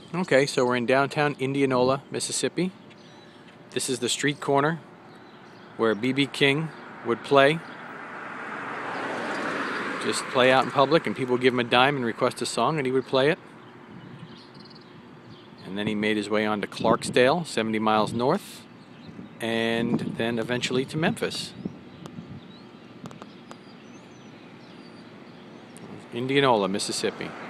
Okay, so we're in downtown Indianola, Mississippi. This is the street corner where B.B. King would play. Just play out in public, and people would give him a dime and request a song, and he would play it. And then he made his way on to Clarksdale, 70 miles north, and then eventually to Memphis. Indianola, Mississippi.